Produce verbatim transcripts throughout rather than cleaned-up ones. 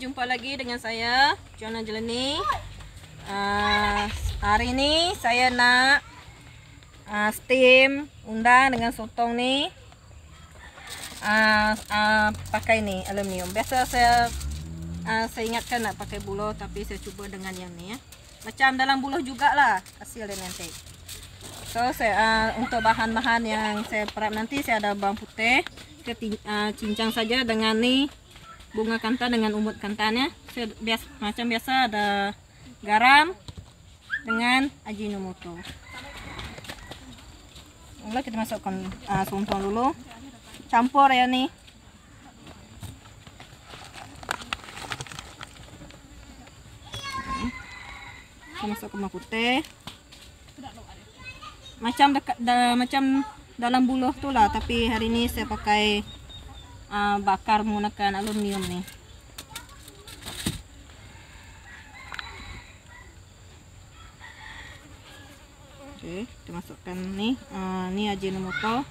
jumpa lagi dengan saya Joanna Jelani. Uh, hari ini saya nak uh, steam undang dengan sotong ni. Uh, uh, pakai ni aluminium. Biasa saya uh, saya ingatkan nak pakai buluh, tapi saya cuba dengan yang ni ya. Macam dalam buluh jugalah hasil dia nanti. So saya uh, untuk bahan-bahan yang saya perap nanti, saya ada bawang putih. Saya uh, cincang saja dengan ni bunga kantan dengan umut kantannya. Saya biasa, macam biasa ada garam dengan ajinomoto. Lalu kita masukkan uh, sontong dulu. Campur ya nih. Kita masukkan bawang putih. Macam dekat da, macam dalam buluh tu lah, tapi hari ini saya pakai Uh, bakar menggunakan aluminium nih. Oke, kita masukkan nih, uh, ini ajinomoto.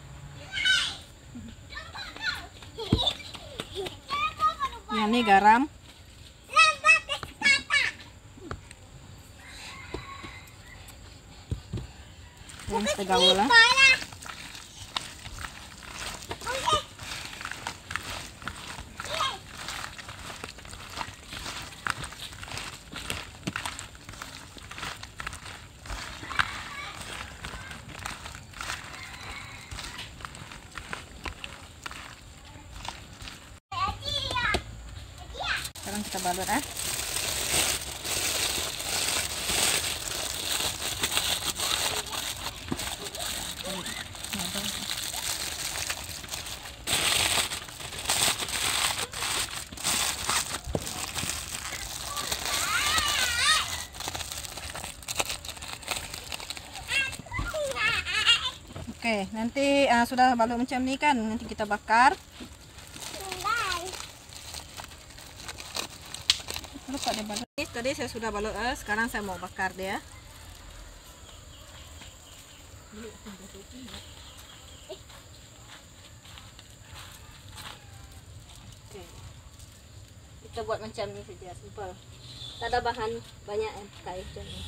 Yang ini garam. Yang setengah gula. Sekarang kita balut ah. Oke, nanti uh, sudah balut macam ni kan, nanti kita bakar. Lupa dia balut. Ini tadi saya sudah balut, eh. Sekarang saya mau bakar dia. Oke. Kita buat macam ni saja, simple. Tak ada bahan banyak yang pakai macam ni.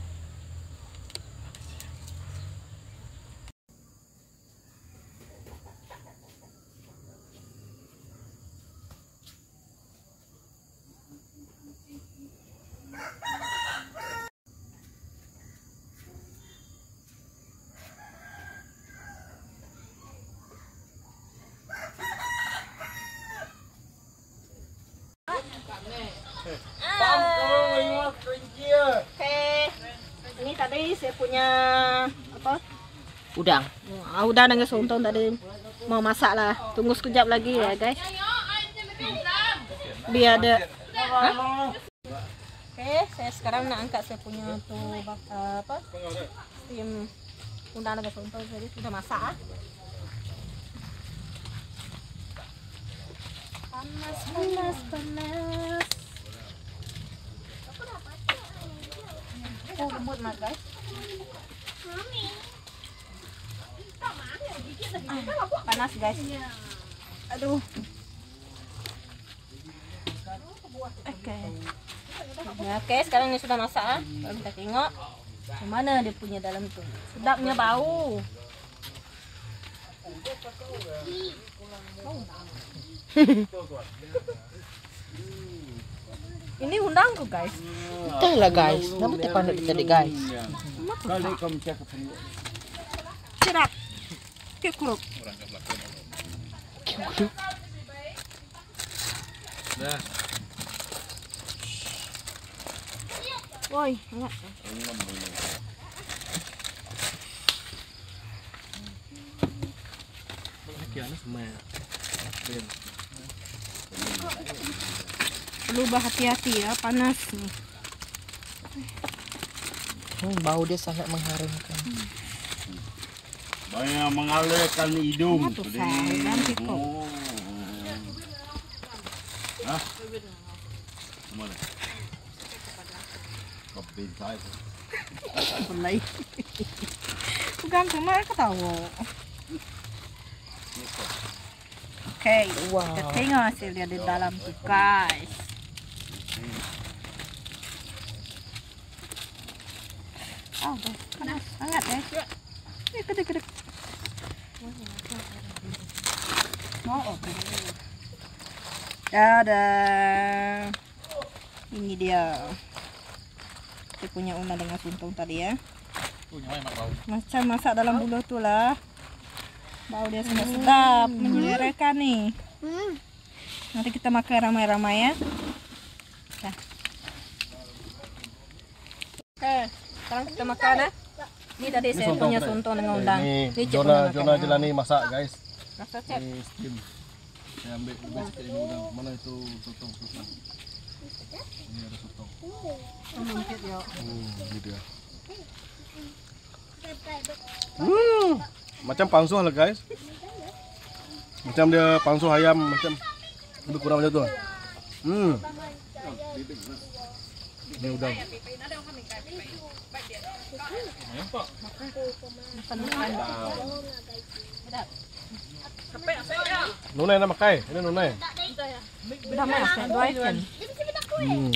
Oke, ini tadi saya punya apa? Udang. Ah, udang dengan sontong tadi mau masak lah. Tunggu sekejap lagi ya guys. Biar ada. Hah? Oke, saya sekarang nak angkat saya punya tuh uh, apa? Steam udang dengan sontong tadi sudah masak. Ah. Panas, panas, panas. Oh, lembut banget guys. Ah, panas guys. Aduh. Oke. Okay. Nah, oke, okay, sekarang ini sudah masak. Ah. Kalau kita tengok gimana dia punya dalam tuh. Sedapnya bau. Oh. Ini undangku guys. Entah lah guys. Nama teh pandai tadi guys. Kali kamu cakap ini. Cerak. Kekuruk. Kekuruk. Dah. Woi, enggak. Kiana semua. Perlu berhati-hati ya, panas nih. Hmm, bau dia sangat mengharumkan. Hmm. Banyak mengalirkan hidung. Tuh, ganti kok. Oh. Hah? Mana? Kopi saya. Mulai. Bukan kemana ketawa. Oke, okay, wow. Kita tengok hasilnya di dalam tuh guys. Oh, panas, hangat guys. Eh, kedek kedek. Mau oke. Dadah. Ini dia. Kita punya una dengan sungtong tadi ya. Macam masak dalam buluh tu lah. Bau dia sudah sedap, menyelerakan nih. Nanti kita makan ramai-ramai ya. Dah. Oke, sekarang kita makan ya. Ini tadi saya punya sungtong dengan udang. Ini Cip Jona boleh Jona makan. Jelani masak guys. Rasa cep. Ini steam. Saya ambil ambil sikit ini udang. Mana itu sotong sotong. Ini ada sotong. Mungkin ya. Hmm, ini dia. Hmm, macam pangsuh lah guys. Macam dia pangsuh ayam macam lebih kurang macam tu. Hmm. Ini udang. Nunai nak makai. Ini nunai. Udah masak dua ikan. Hmm.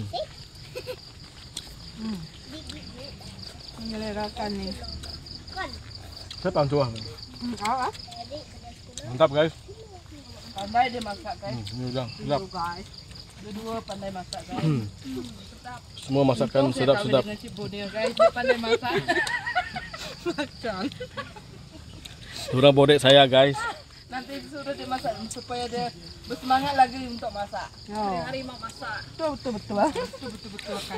Menyelerakan nih. Saya pangsuh. Hmm, ah. Mantap guys. Pandai dia masak guys. Hmm, ini udang. Sedap. Guys. Dua-dua pandai masak guys. Hmm. Semua masakan sedap-sedap. Dengan Cik Bodil guys, dia pandai masak. Makan. Durang bodek saya guys. Nanti suruh dia masak supaya dia bersemangat lagi untuk masak. Oh. Hari mau masak. Betul betul betul. Betul betul betul kan.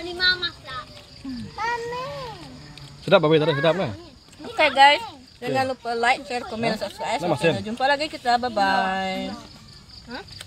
Sedap babe tadi sedap nah. Oke guys, jangan lupa like, share, komen, subscribe. Nama Sampai Sen. jumpa lagi kita. Bye bye.